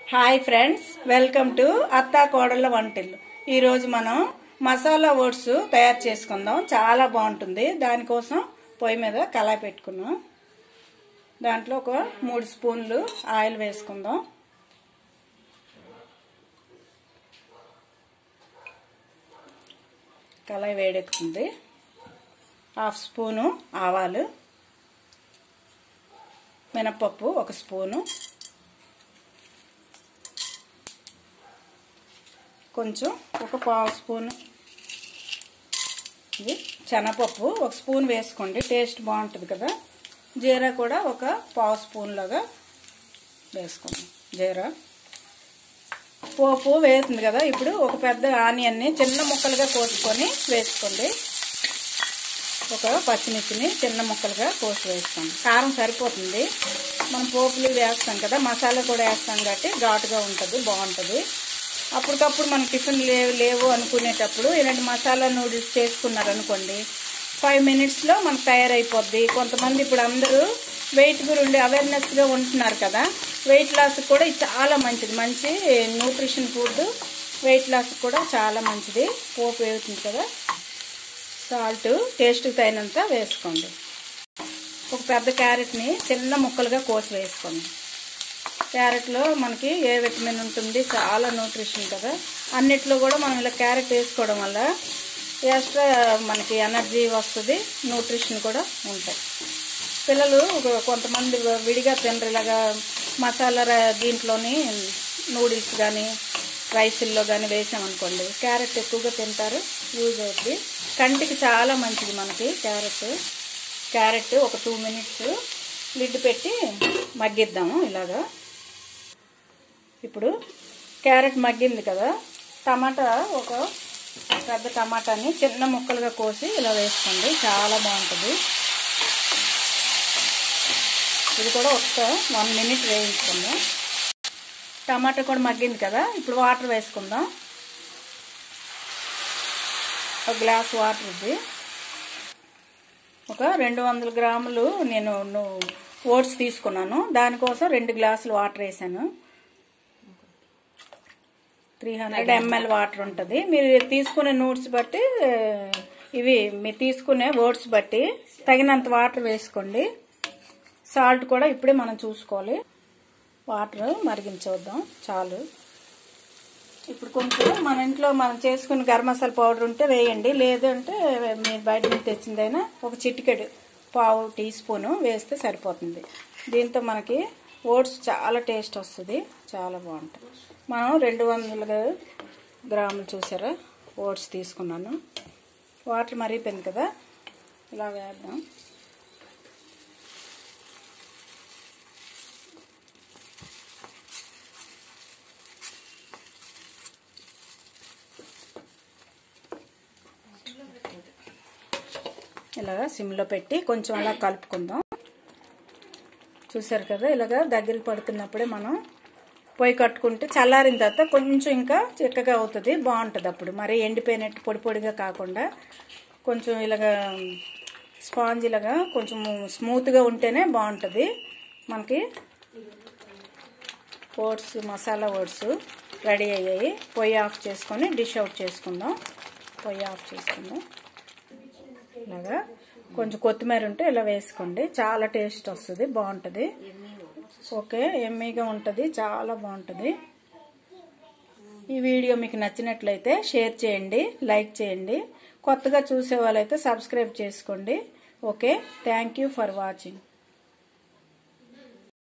Hi friends, welcome to అత్తా కోడళ్ళ వంటిల్లు. ఈరోజు మనం మసాలా ఓట్స్ తయారు చేసుకుందాం. చాలా బాగుంటుంది. దానికోసం పొయ్యి మీద కళాయి పెట్టుకున్నాం. దాంట్లో ఒక 3 స్పూన్లు ఆయిల్ వేసుకుందాం. కళాయి వేడెక్కుతుంది. 1/2 స్పూను ఆవాలు, మినపప్పు 1 స్పూను, కొంచెం ఒక 1/2 స్పూను ఇది శనగపప్పు 1 స్పూన్ వేసుకోండి, టేస్ట్ బాగుంటుంది కదా. జీరా కూడా ఒక 1/2 స్పూన్ లాగా వేసుకోండి. జీరా పోపు వేస్తుంది కదా. ఇప్పుడు ఒక పెద్ద ఆనియన్ని చిన్న ముక్కలుగా కోసుకొని వేసుకోండి. ఒక పచ్చిమిర్చిని చిన్న ముక్కలుగా కోసి వేసుకోండి. కారం సరిపోతుంది. మనం పోపులు వేస్తాం కదా, మసాలా కూడా వేస్తాం కాబట్టి ఘాటుగా ఉంటుంది, బాగుంటుంది. అప్పటికప్పుడు మనం టిఫిన్ లేవు అనుకునేటప్పుడు ఇలాంటి మసాలా నూడిల్స్ చేసుకున్నారనుకోండి, 5 మినిట్స్లో మనకు తయారైపోద్ది. కొంతమంది ఇప్పుడు అందరూ వెయిట్ గురించి అవేర్నెస్గా ఉంటున్నారు కదా, వెయిట్ లాస్ కూడా ఇది చాలా మంచిది. మంచి న్యూట్రిషన్ ఫుడ్, వెయిట్ లాస్ కూడా చాలా మంచిది. పోపు వేస్తుంది కదా. సాల్ట్ టేస్ట్కి తగినంత వేసుకోండి. ఒక పెద్ద క్యారెట్ని చిన్న ముక్కలుగా కోసి వేసుకోండి. క్యారెట్లో మనకి ఏ విటమిన్ ఉంటుంది, చాలా న్యూట్రిషన్ కదా. అన్నిట్లో కూడా మనం ఇలా క్యారెట్ వేసుకోవడం వల్ల ఎక్స్ట్రా మనకి ఎనర్జీ వస్తుంది, న్యూట్రిషన్ కూడా ఉంటాయి. పిల్లలు కొంతమంది విడిగా తినరు. ఇలాగా మసాలా దీంట్లోని నూడిల్స్ కానీ రైసుల్లో కానీ వేసామనుకోండి, క్యారెట్ ఎక్కువగా తింటారు, యూజ్ అవుతుంది. కంటికి చాలా మంచిది మనకి క్యారెట్. ఒక 2 మినిట్స్ లిడ్ పెట్టి మగ్గిద్దాము ఇలాగా. ఇప్పుడు క్యారెట్ మగ్గింది కదా. టమాటా ఒక పెద్ద టమాటాని చిన్న ముక్కలుగా కోసి ఇలా వేసుకోండి, చాలా బాగుంటుంది. ఇది కూడా ఒక 1 మినిట్ వేయించుకుందాం. టమాటా కూడా మగ్గింది కదా. ఇప్పుడు వాటర్ వేసుకుందాం. ఒక గ్లాస్ వాటర్ ఇది. ఒక 200 గ్రాములు నేను ఓట్స్ తీసుకున్నాను. దానికోసం 2 గ్లాసులు వాటర్ వేసాను. 300 ml వాటర్ ఉంటుంది. మీరు తీసుకునే నూట్స్ బట్టి, మీరు తీసుకునే ఓట్స్ బట్టి తగినంత వాటర్ వేసుకోండి. సాల్ట్ కూడా ఇప్పుడే మనం చూసుకోవాలి. వాటర్ మరిగించొద్దాం, చాలు. ఇప్పుడు కొంచెం మన ఇంట్లో మనం చేసుకుని గరం మసాలా పౌడర్ ఉంటే వేయండి, లేదంటే మీరు బయట నుంచి తెచ్చిందైనా ఒక చిటికెడు 1/2 టీ స్పూను వేస్తే సరిపోతుంది. దీంతో మనకి ఓట్స్ చాలా టేస్ట్ వస్తుంది, చాలా బాగుంటుంది. మనం 200 గ్రాములు చూసారా ఓట్స్ తీసుకున్నాను. వాటర్ మరిగిపోయింది కదా, ఇలా వేద్దాం. ఇలాగా సిమ్లో పెట్టి కొంచెం అలా కలుపుకుందాం. చూసారు కదా, ఇలాగా దగ్గరికి పడుతున్నప్పుడే మనం పొయ్యి కట్టుకుంటే చల్లారిన తర్వాత కొంచెం ఇంకా చిక్కగా అవుతుంది, బాగుంటుంది. అప్పుడు మరి ఎండిపోయినట్టు పొడి పొడిగా కాకుండా కొంచెం ఇలాగా స్పాంజ్ లాగా కొంచెం స్మూత్గా ఉంటేనే బాగుంటుంది మనకి. ఓట్స్, మసాలా ఓట్స్ రెడీ అయ్యాయి. పొయ్యి ఆఫ్ చేసుకొని డిష్ అవుట్ చేసుకుందాం. పొయ్యి ఆఫ్ చేసుకుందాం. ఇలాగా కొంచెం కొత్తిమీర ఉంటే ఇలా వేసుకోండి, చాలా టేస్ట్ వస్తుంది, బాగుంటుంది. ఓకే, ఎమ్మీగా ఉంటుంది, చాలా బాగుంటుంది. ఈ వీడియో మీకు నచ్చినట్లయితే షేర్ చేయండి, లైక్ చేయండి. కొత్తగా చూసే వాళ్ళైతే సబ్స్క్రైబ్ చేసుకోండి. Okay, thank you for watching.